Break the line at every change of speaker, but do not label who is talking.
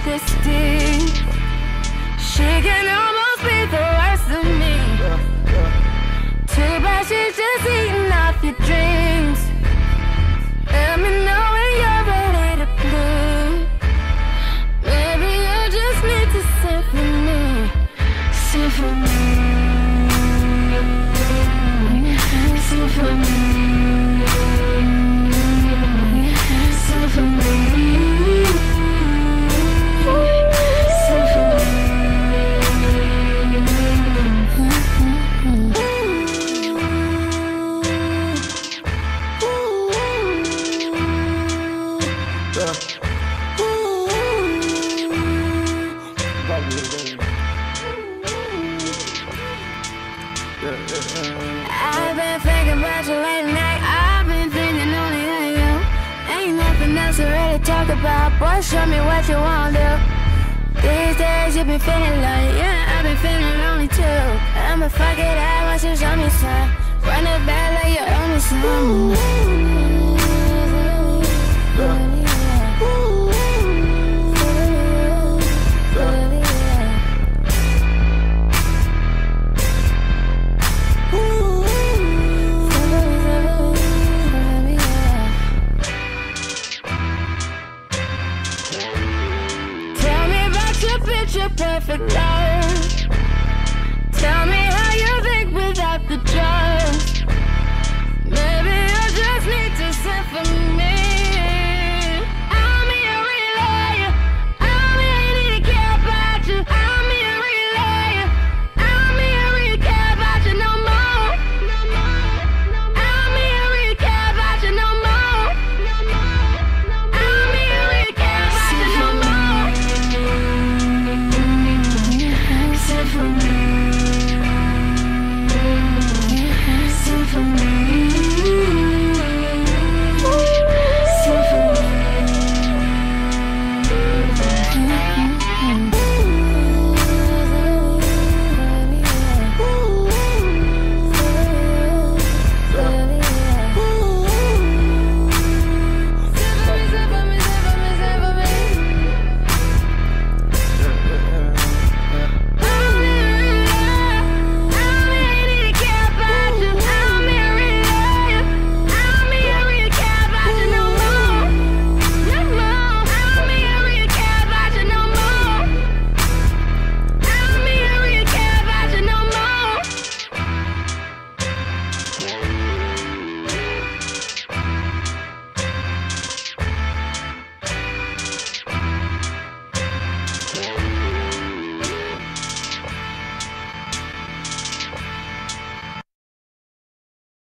this deep. She can almost be the worst of me. Too bad she's just eating off your dreams. Let me know when you're ready to bleed. Maybe you just need to sing for me. Sing for me. Sing for me. Sing for me. I've been thinking about you late night. I've been thinking only of you. Ain't nothing else to really talk about. Boy, show me what you wanna do. These days you been feeling lonely. Yeah, I've been feeling lonely too. I'ma fuck it out once you show me some. Run it back like you owe me some. Picture perfect life.